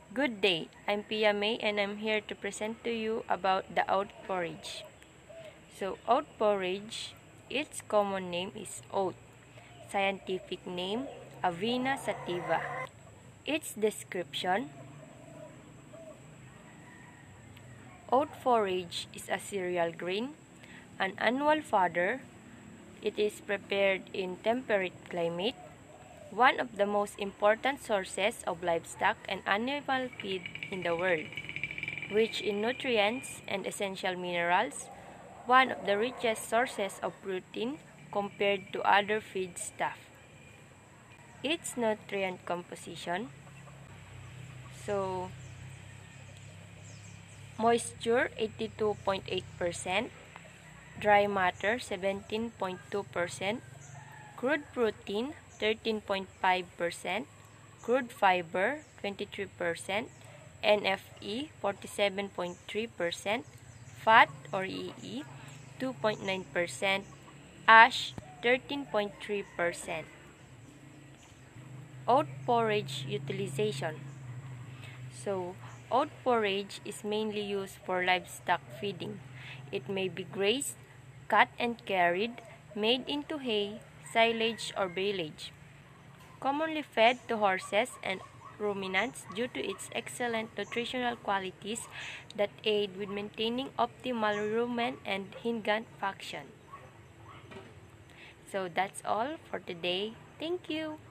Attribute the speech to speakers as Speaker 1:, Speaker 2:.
Speaker 1: Good day, I'm Pia May and I'm here to present to you about the oat porridge. Oat porridge, its common name is oat, scientific name Avena sativa. Its description: oat porridge is a cereal grain, an annual fodder. It is prepared in temperate climate, one of the most important sources of livestock and animal feed in the world, rich in nutrients and essential minerals, one of the richest sources of protein compared to other feedstuff. Its nutrient composition: so moisture 82.8%, dry matter 17.2%, crude protein 13.5%, crude fiber 23%, NFE 47.3%, fat or EE 2.9%, ash 13.3%. Oat porridge utilization. Oat porridge is mainly used for livestock feeding. It may be grazed, cut and carried, made into hay, silage, or silage. Commonly fed to horses and ruminants due to its excellent nutritional qualities that aid with maintaining optimal rumen and hindgut function. So that's all for today. Thank you.